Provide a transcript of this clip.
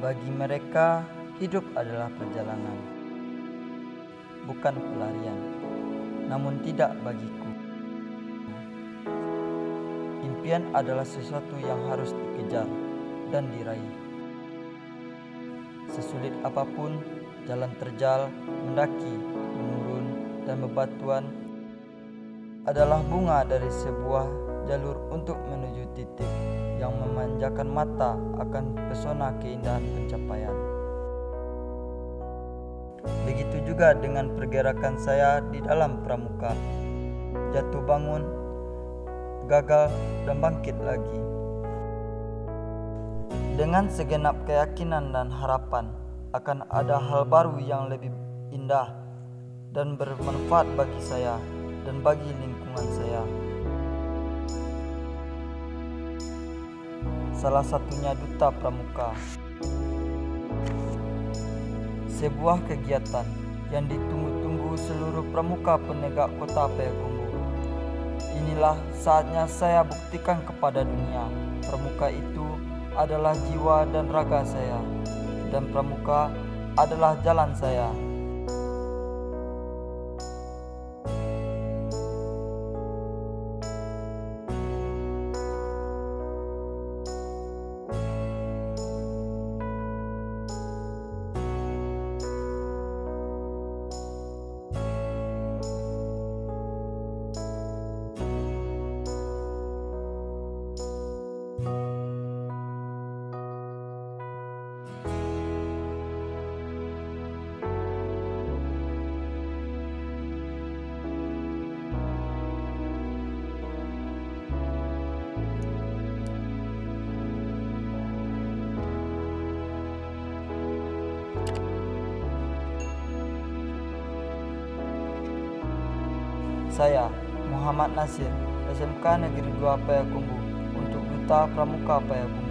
Bagi mereka, hidup adalah perjalanan, bukan pelarian. Namun tidak bagiku. Impian adalah sesuatu yang harus dikejar dan diraih. Sesulit apapun, jalan terjal, mendaki, menurun, dan bebatuan adalah bunga dari sebuah jalur untuk menuju titik yang memanjakan mata akan pesona keindahan pencapaian. Begitu juga dengan pergerakan saya di dalam pramuka. Jatuh bangun, gagal, dan bangkit lagi. Dengan segenap keyakinan dan harapan akan ada hal baru yang lebih indah dan bermanfaat bagi saya dan bagi lingkungan saya. Salah satunya Duta Pramuka. Sebuah kegiatan yang ditunggu-tunggu seluruh pramuka penegak kota Payakumbuh. Inilah saatnya saya buktikan kepada dunia, pramuka itu adalah jiwa dan raga saya, dan pramuka adalah jalan saya. Saya, Muhammad Nasir, SMK Negeri 2 Payakumbuh, untuk Duta Pramuka Payakumbuh.